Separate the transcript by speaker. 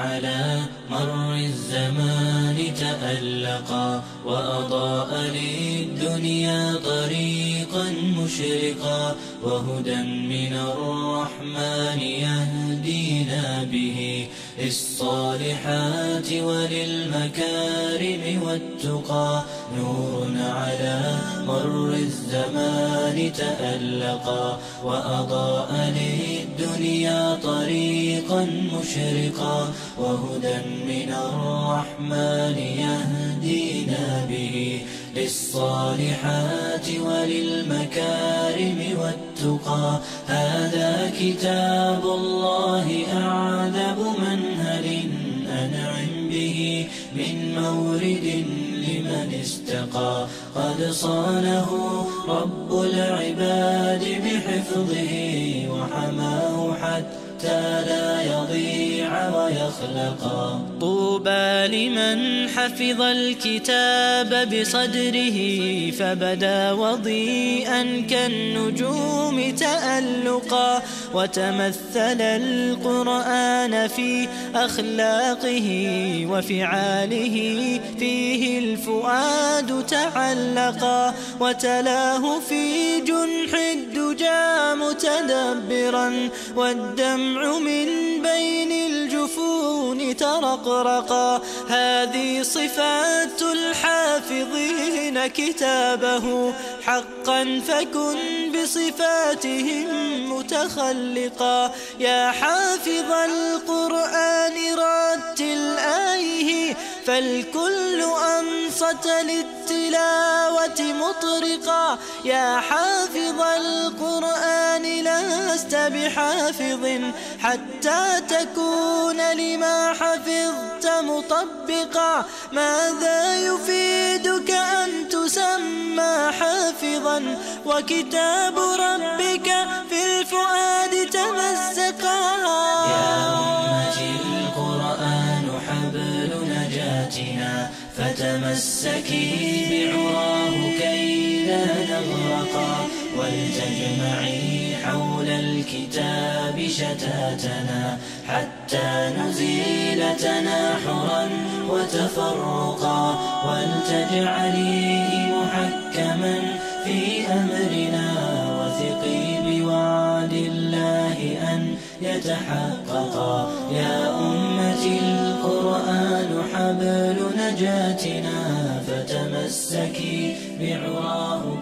Speaker 1: على مر الزمان تألقا وأضاء للدنيا طريقا مشرقا وهدى من الرحمن يهدينا به للصالحات وللمكارم والتقى نور على مر الزمان تألقا وأضاء للدنيا طريقا مشرقا وهدى من الرحمن يهدينا به للصالحات وللمكارم والتقى هذا كتاب الله أعذب منهل أنعم به من مورد لمن استقى قد صانه رب العباد بحفظه وحماه حتى لا يضيع ويخلقا طوبى لمن حفظ الكتاب بصدره فبدا وضيئا كالنجوم تألقا وتمثل القرآن في أخلاقه وفعاله فيه الفؤاد تعلقا وتلاه في جنح الدجى متدبرا والدمع من بين الجفون ترقرقا هذه صفات الحافظين كتابه حقا فكن بصفاتهم متخلقا يا حافظ القرآن رتل آيه فالكل أنصت للتلاوة مطرقا يا حافظ القرآن لست بحافظ حتى تكون لما حفظت مطبقا ماذا يفيدك أن تسمى حافظا وكتاب ربك في الفؤاد تمزقا يا أمتي القرآن حبل نجاتنا فتمسكي بعراه كي لا نغرقا ولتجمعي حول الكتاب شتاتنا حتى نزيل تناحرا وتفرقا ولتجعليه محكما في أمرنا وثقي بوعد الله أن يتحققا يا أمتي القرآن حبل نجاتنا فتمسكي بعراه